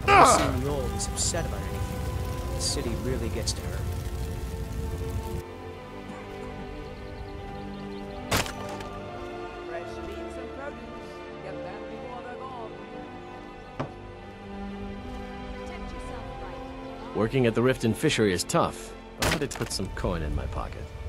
Never seen Yoel this upset about anything. The city really gets to her. Fresh meats and produce. Get them before they're gone. Protect yourself right. Working at the Riften Fishery is tough, but it puts some coin in my pocket.